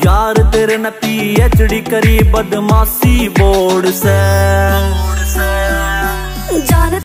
यार तेरे ने PhD करी बदमाशी बोर्ड से।